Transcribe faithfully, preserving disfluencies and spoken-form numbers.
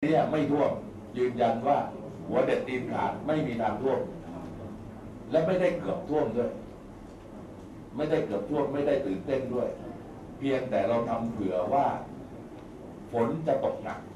นี้ไม่ท่วมยืนยันว่าหัวเด็ดตีนขาดไม่มีทางท่วมและไม่ได้เกือบท่วมด้วยไม่ได้เกือบท่วมไม่ได้ตื่นเต้นด้วยเพียงแต่เราทำเผื่อว่าฝนจะตกหนัก